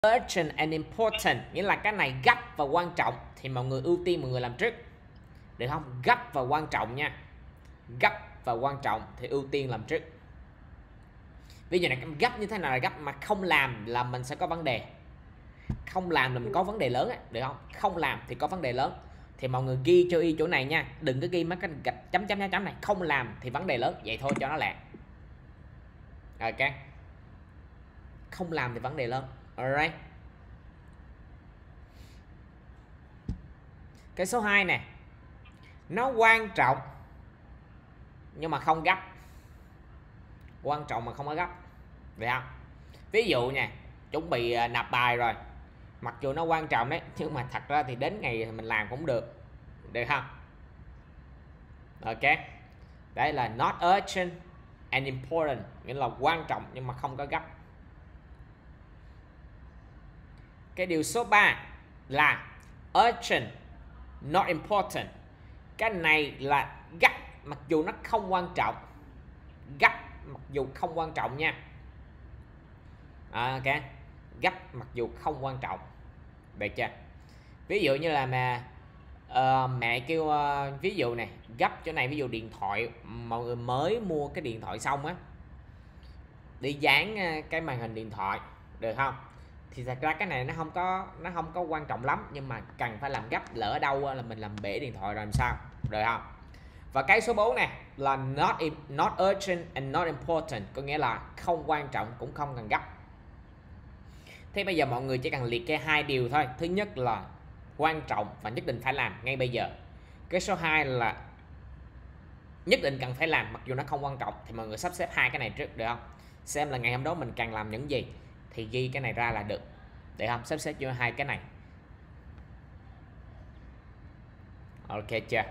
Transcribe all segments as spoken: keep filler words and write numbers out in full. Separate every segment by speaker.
Speaker 1: urgent and important, nghĩa là cái này gấp và quan trọng thì mọi người ưu tiên mọi người làm trước, được không? Gấp và quan trọng nha, gấp và quan trọng thì ưu tiên làm trước. Ví dụ này, gấp như thế nào là gấp, mà không làm là mình sẽ có vấn đề, không làm là mình có vấn đề lớn, được không? Không làm thì có vấn đề lớn, thì mọi người ghi cho y chỗ này nha, đừng có ghi mấy cái gạch chấm chấm chấm chấm này. Không làm thì vấn đề lớn, vậy thôi cho nó lẹ. Ok, không làm thì vấn đề lớn. Alright. Cái số hai nè, nó quan trọng nhưng mà không gấp. Quan trọng mà không có gấp, được không? Ví dụ nha, chuẩn bị nạp bài rồi, mặc dù nó quan trọng đấy, nhưng mà thật ra thì đến ngày mình làm cũng được, được không? Ok, đây là not urgent and important, nghĩa là quan trọng nhưng mà không có gấp. Cái điều số ba là urgent not important, cái này là gấp mặc dù nó không quan trọng, gấp mặc dù không quan trọng nha. À, ok, gấp mặc dù không quan trọng, được chưa? Ví dụ như là mà uh, mẹ kêu uh, ví dụ này, gấp chỗ này, ví dụ điện thoại, mọi người mới mua cái điện thoại xong á, đi dán uh, cái màn hình điện thoại, được không? Thì thật ra cái này nó không có nó không có quan trọng lắm, nhưng mà cần phải làm gấp, lỡ đâu là mình làm bể điện thoại rồi làm sao, được không? Và cái số bốn này là not not urgent and not important, có nghĩa là không quan trọng cũng không cần gấp. Thế bây giờ mọi người chỉ cần liệt kê hai điều thôi. Thứ nhất là quan trọng và nhất định phải làm ngay bây giờ. Cái số hai là nhất định cần phải làm mặc dù nó không quan trọng, thì mọi người sắp xếp hai cái này trước, được không? Xem là ngày hôm đó mình cần làm những gì thì ghi cái này ra là được, được không? Sắp xếp cho hai cái này. Ok chưa?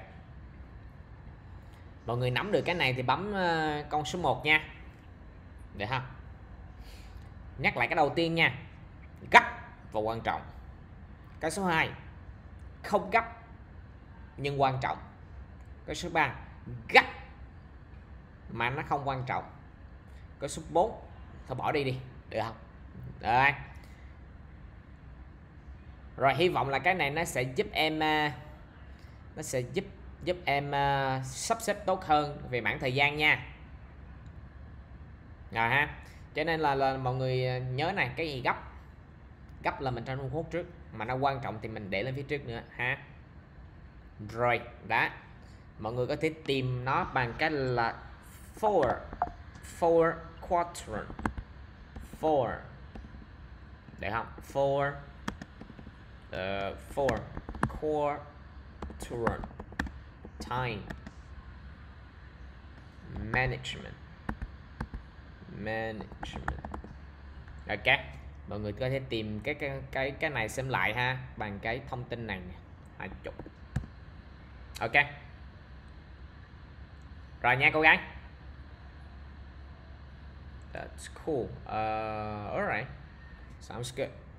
Speaker 1: Mọi người nắm được cái này thì bấm uh, con số một nha, được không? Nhắc lại cái đầu tiên nha, gấp và quan trọng. Cái số hai, không gấp nhưng quan trọng. Cái số ba, gấp mà nó không quan trọng. Cái số bốn, thôi bỏ đi đi, được không? Rồi. Rồi hy vọng là cái này nó sẽ giúp em nó sẽ giúp giúp em uh, sắp xếp tốt hơn về mảng thời gian nha. Rồi ha. Cho nên là, là mọi người nhớ này, cái gì gấp gấp là mình trong một phút trước, mà nó quan trọng thì mình để lên phía trước nữa ha. Rồi đó, mọi người có thể tìm nó bằng cách là four four quadrant, four, được không? Four uh, four quadrant time management management. Ok, mọi người có thể tìm cái cái cái cái này xem lại ha, bằng cái thông tin này nè, hai chục. Ok, rồi nha cô gái. That's cool. Uh, alright, sounds good.